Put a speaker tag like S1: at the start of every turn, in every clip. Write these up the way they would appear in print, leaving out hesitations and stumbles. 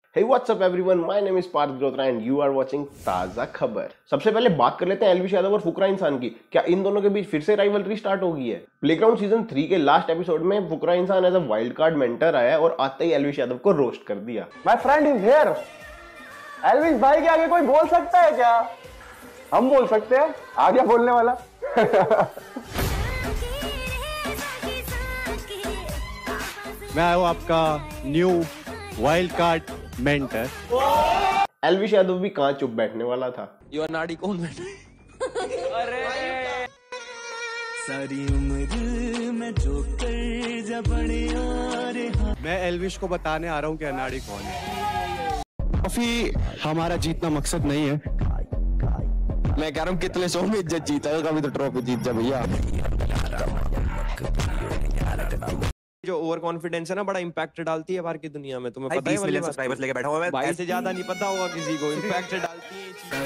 S1: Hey, what's up everyone? My name is Parth Grotra and you are watching ताजा खबर। सबसे पहले बात कर लेते हैं एल्विश यादव और फुकरा इंसान की। क्या इन दोनों के बीच फिर से राइवलरी स्टार्ट हो गई है? प्लेग्राउंड सीजन 3 के लास्ट एपिसोड में Fukra Insaan as a wild card mentor आया और आते ही एल्विश यादव को रोस्ट कर दिया।
S2: My friend is here. Elvish भाई के आगे कोई बोल सकता है क्या? हम बोल सकते हैं, आगे बोलने वाला।
S3: मैं आया हूँ आपका new wild card mentor.
S1: Elvish Yadav भी कहां चुप बैठने वाला था।
S4: यू आर नाड़ी कौन बैठे?
S3: अरे सारी उम्र में जो कर जब मैं एल्विश को बताने आ रहा हूँ कि अनाड़ी कौन है। काफी हमारा जीतना मकसद नहीं है।
S4: मैं कह रहा हूँ कितने सौ में इज्जत जीता है, कभी तो ट्रॉफी जीत जा भैया।
S5: जो ओवर कॉन्फिडेंस है ना, बड़ा इम्पैक्ट डालती है बाहर की दुनिया में। तुम्हें पता है?
S4: 20 मिलियन सब्सक्राइबर्स लेके बैठा हुआ मैं।
S5: ऐसे ज्यादा नहीं पता होगा किसी को, इम्पैक्ट डालती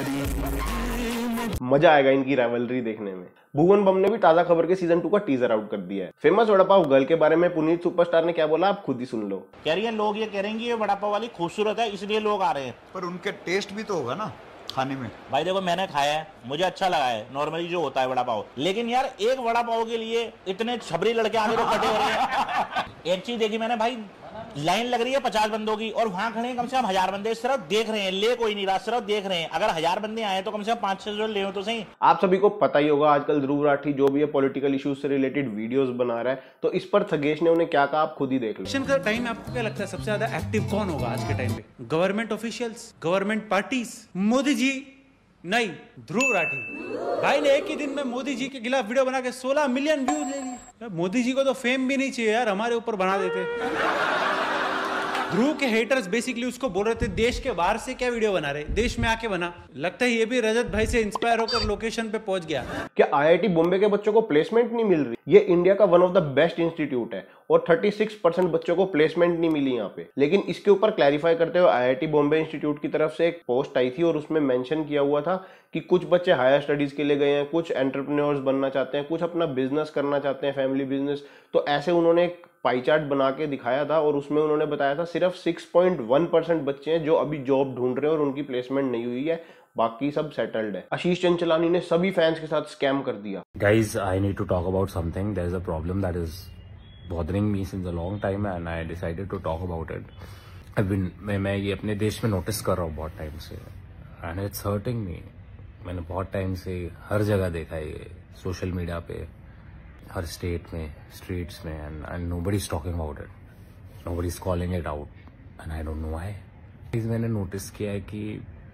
S5: है।
S1: मजा आएगा इनकी राइवलरी देखने में। भुवन बम ने भी ताजा खबर के सीजन 2 का टीजर आउट कर दिया है। फेमस वड़ा पाव गर्ल के बारे में पुनीत सुपरस्टार ने क्या बोला, आप खुद ही सुन लो।
S6: कह रही है लोग ये कह रहे हैं कि ये वड़ा पाव वाली खूबसूरत है इसलिए लोग आ रहे हैं,
S7: पर उनके टेस्ट भी तो होगा ना खाने में।
S6: भाई देखो मैंने खाया है, मुझे अच्छा लगा है नॉर्मली जो होता है वड़ा पाव, लेकिन यार एक वड़ा पाव के लिए इतने छबरी लड़के आगे तो कटे हो रहे हैं। एक चीज देखी मैंने भाई, लाइन लग रही है 50 बंदों की और वहां खड़े हैं कम से कम 1000 बंदे, सिर्फ देख रहे हैं, ले कोई नहीं रहा, सिर्फ देख रहे हैं। अगर 1000 बंदे आए तो कम से कम 5-6 जो ले हो तो सही।
S1: आप सभी को पता ही होगा आजकल ध्रुव राठी जो भी है पॉलिटिकल इश्यूज से रिलेटेड वीडियोस बना रहा है, तो इस पर थगेश ने उन्हें क्या कहा आप खुद ही देख लो।
S8: इलेक्शन का टाइम आपको क्या लगता है सबसे ज्यादा एक्टिव कौन होगा आज के टाइम पे? Government officials, government parties, Modi ji नहीं, ध्रुव राठी भाई ने एक ही दिन में मोदी जी के खिलाफ वीडियो बना के 16 मिलियन व्यूज ले लिए। मोदी जी को तो फेम भी नहीं चाहिए यार, हमारे ऊपर बना देते। ध्रुव के हेटर्स बेसिकली उसको बोल रहे थे देश के बाहर से क्या वीडियो बना रहे, देश में आके बना। लगता है ये भी रजत भाई से इंस्पायर होकर लोकेशन पे पहुंच गया।
S1: क्या आईआईटी बॉम्बे के बच्चों को प्लेसमेंट नहीं मिल रही? ये इंडिया का one of the best institute है और 36% बच्चों को प्लेसमेंट नहीं मिली यहाँ पे। लेकिन इसके ऊपर क्लैरिफाई करते हुए आईआईटी बॉम्बे इंस्टीट्यूट की तरफ से एक पोस्ट आई थी और उसमें मेंशन किया हुआ था कि कुछ बच्चे हायर स्टडीज के लिए गए हैं, कुछ एंटरप्रेन्योर्स बनना चाहते हैं, कुछ अपना बिजनेस करना चाहते हैं, फैमिली बिजनेस। तो ऐसे उन्होंने एक पाई चार्ट बना के दिखाया था और उसमें उन्होंने बताया था सिर्फ 6.1% बच्चे हैं जो अभी जॉब ढूंढ रहे हैं और उनकी प्लेसमेंट नहीं हुई है, बाकी सब सेटल्ड है। आशीष चंचलानी ने सभी फैंस के साथ स्कैम कर दिया।
S9: Guys, I need to talk about something. There's a problem that is bothering me since a long time and I decided to talk about it. मैं ये अपने देश में नोटिस कर रहा हूँ बहुत टाइम से and it's hurting me. मैंने बहुत टाइम से हर जगह देखा है ये, सोशल मीडिया पे, हर स्टेट में, स्ट्रीट्स में, and nobody's talking about it. Nobody's calling it out and I don't know why. मैंने नोटिस किया है कि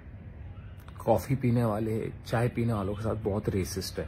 S9: कॉफी पीने वाले चाय पीने वालों के साथ बहुत रेसिस्ट है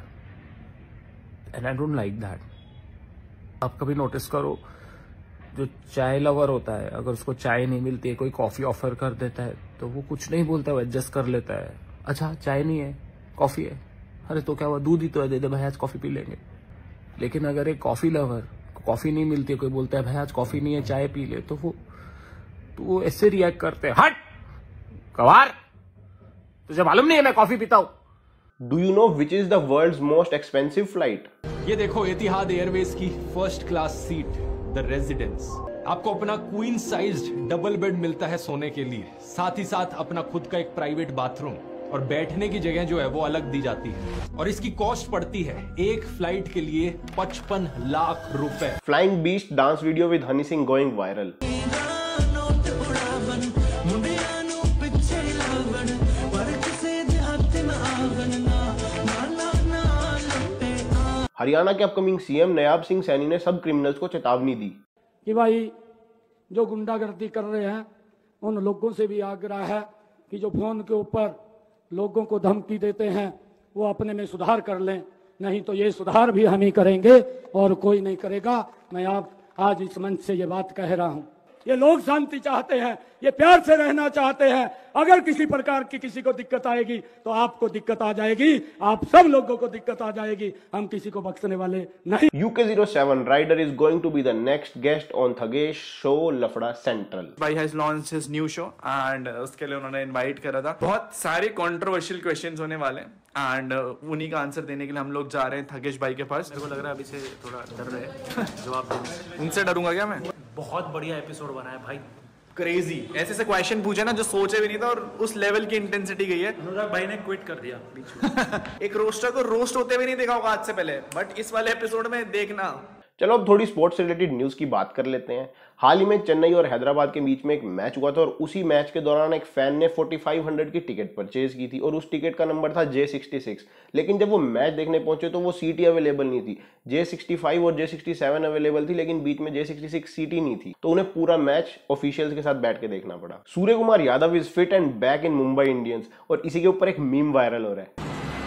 S9: and I don't like that. आप कभी नोटिस करो, जो चाय लवर होता है अगर उसको चाय नहीं मिलती है, कोई कॉफी ऑफर कर देता है तो वो कुछ नहीं बोलता, वो एडजस्ट कर लेता है। अच्छा चाय नहीं है, कॉफी है, अरे तो क्या हुआ, दूध ही तो है, दे दे भाई आज कॉफी पी लेंगे। लेकिन अगर एक कॉफी लवर को कॉफी नहीं मिलती है, कोई बोलता है भाई आज कॉफी नहीं है चाय पी ले, तो वो ऐसे रिएक्ट करते हैं, हट कवार, तुझे मालूम नहीं है मैं कॉफी पीता हूं।
S1: Do you know which is the world's most expensive flight?
S10: ये देखो एतिहाद एयरवेज की first class seat, the residence. आपको अपना क्वीन साइज्ड डबल बेड मिलता है सोने के लिए, साथ ही साथ अपना खुद का एक प्राइवेट बाथरूम और बैठने की जगह जो है वो अलग दी जाती है। और इसकी कॉस्ट पड़ती है एक फ्लाइट के लिए 55 लाख रुपए।
S1: Flying beast dance video with Honey Singh going viral. Haryana के अपकमिंग सीएम नयाब सिंह सैनी ने सब क्रिमिनल्स को चेतावनी दी
S11: कि भाई जो गुंडागर्दी कर रहे हैं उन लोगों से भी आग्रह है कि जो फोन के ऊपर लोगों को धमकी देते हैं वो अपने में सुधार कर लें, नहीं तो ये सुधार भी हम ही करेंगे और कोई नहीं करेगा। मैं आप आज इस मंच से ये बात कह रहा हूं। ये लोग शांति चाहते हैं, ये प्यार से रहना चाहते हैं। अगर किसी प्रकार की किसी को दिक्कत आएगी तो आपको दिक्कत आ जाएगी, आप सब लोगों को दिक्कत आ जाएगी, हम किसी को बख्शने वाले नहीं।
S1: UK07 rider is going to be the next guest on Thugesh show Lafda central.
S12: भाई has launched his new show and उसके लिए उन्होंने इनवाइट करा था। बहुत सारे कंट्रोवर्शियल क्वेश्चंस होने वाले एंड उन्हीं का आंसर देने के लिए हम लोग जा रहे हैं थगेश भाई के पास।
S13: मेरे को लग रहा है अभी से थोड़ा डर रहे हैं जवाब देने।
S12: उनसे डरूंगा क्या मैं?
S13: बहुत बढ़िया एपिसोड बना है भाई,
S12: क्रेजी, ऐसे ऐसे क्वेश्चन पूछे ना जो सोचे भी नहीं था और उस लेवल की इंटेंसिटी गई है।
S8: अनुराग भाई ने क्विट कर दिया बीच में।
S12: एक रोस्टर को रोस्ट होते हुए नहीं देखा होगा आज से पहले, बट इस वाले एपिसोड में देखना।
S1: चलो अब थोड़ी स्पोर्ट्स से रिलेटेड न्यूज की बात कर लेते हैं। हाल ही में चेन्नई और हैदराबाद के बीच में एक मैच हुआ था और उसी मैच के दौरान एक फैन ने 4500 की टिकट परचेज की थी और उस टिकट का नंबर था J66। लेकिन जब वो मैच देखने पहुंचे तो वो सीट ही अवेलेबल नहीं थी। J65 और J67 अवेलेबल थी, लेकिन बीच में J66 सीट ही नहीं थी, तो उन्हें पूरा मैच ऑफिशियल्स के साथ बैठ के देखना पड़ा। Surya Kumar Yadav is fit and back in Mumbai Indians, और इसी के ऊपर एक मीम वायरल हो रहा है।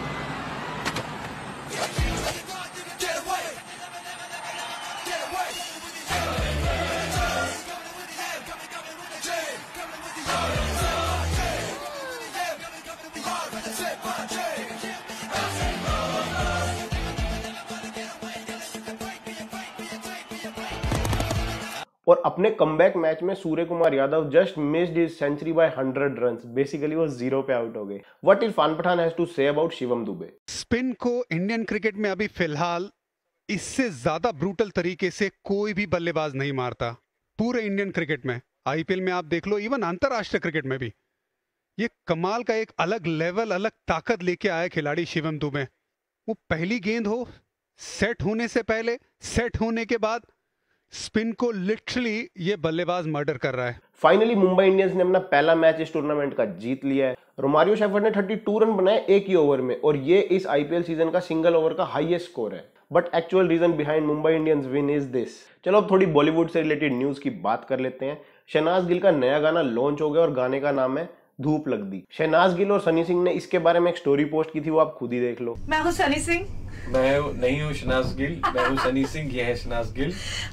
S1: और अपने कमबैक मैच में Surya Kumar Yadav just missed his century by 100 runs. Basically वो 0 पे आउट हो गए। What Irfan Pathan has to say about Shivam Dube?
S13: Spin को इंडियन क्रिकेट में अभी फिलहाल इससे ज्यादा ब्रूटल तरीके से कोई भी बल्लेबाज नहीं मारता पूरे इंडियन क्रिकेट में। आईपीएल में आप देख लो, इवन अंतरराष्ट्रीय क्रिकेट में भी ये कमाल का एक अलग लेवल, अलग ताकत लेके आया खिलाड़ी शिवम दुबे। वो पहली गेंद हो, सेट होने से पहले, सेट होने के बाद स्पिन को लिटरली ये बल्लेबाज मर्डर कर रहा है।
S1: फाइनली मुंबई इंडियंस ने अपना पहला मैच इस टूर्नामेंट का जीत लिया है। रोमारियो शेफर्ड ने 32 रन बनाए एक ही ओवर में, और ये इस आईपीएल सीजन का सिंगल ओवर का हाईएस्ट स्कोर है। But actual reason behind Mumbai Indians win is this. चलो अब थोड़ी बॉलीवुड से रिलेटेड न्यूज की बात कर लेते हैं। शहनाज गिल का नया गाना लॉन्च हो गया और गाने का नाम है धूप लग दी। शहनाज गिल और सनी सिंह ने इसके बारे में एक स्टोरी पोस्ट की थी, वो आप खुद ही देख लो।
S14: मैं हूँ सनी सिंह।
S15: मैं नहीं हूँ शहनाज गिल, मैं हूँ सनी सिंह, ये है शहनाज गिल।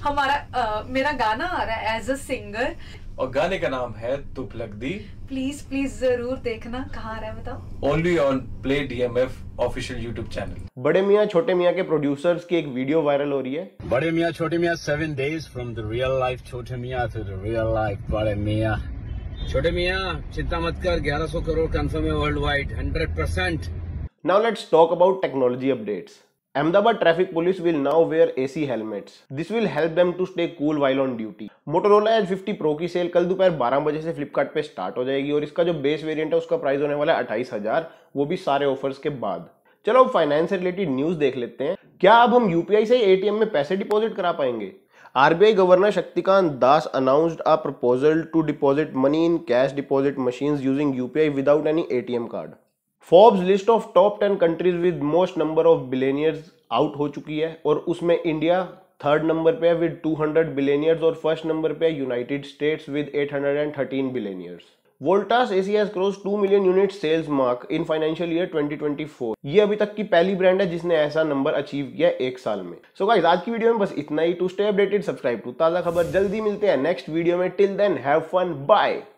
S14: मेरा गाना आ रहा है एज अ सिंगर
S15: और गाने का नाम है धूप लग दी।
S14: प्लीज प्लीज जरूर देखना। कहाँ आ रहा है बताओ?
S15: Only on play DMF official YouTube channel.
S1: Bade Miyan छोटे मियाँ के प्रोड्यूसर्स की एक वीडियो वायरल हो रही है।
S9: बड़े मियाँ छोटे Miyan 7 days from the real life Chhote Miyan to the real life बड़े मियाँ। छोटे मियाँ चिंता मत कर, 1100 करोड़ कंफर्म है world wide 100%।
S1: Now let's talk about technology updates. Ahmedabad traffic police will now wear AC helmets. This will help them to stay cool while on duty. Motorola Edge 50 Pro की sale कल दोपहर 12 बजे से फ्लिपकार्ट पे start हो जाएगी और इसका जो बेस वेरिएंट है उसका प्राइस होने वाला है 28,000, वो भी सारे ऑफर्स के बाद। चलो अब फाइनेंस से रिलेटेड न्यूज देख लेते हैं। क्या अब हम यूपीआई से एटीएम में पैसे डिपॉजिट करा पाएंगे? RBI Governor Shaktikant Das announced a proposal to deposit money in cash deposit machines using UPI without any ATM card. Forbes list of top 10 countries with most number of billionaires out हो चुकी है और उसमें India 3rd number पे है with 200 billionaires और 1st number पे है United States with 813 billionaires. Voltas AC has crossed 2 million unit sales mark in financial year 2024। ये अभी तक की पहली ब्रांड है जिसने ऐसा नंबर अचीव किया एक साल में। सो गाइस आज की वीडियो में बस इतना ही। To stay updated subscribe to Taaza Khabar. जल्दी मिलते हैं नेक्स्ट वीडियो में। Till then have fun, bye.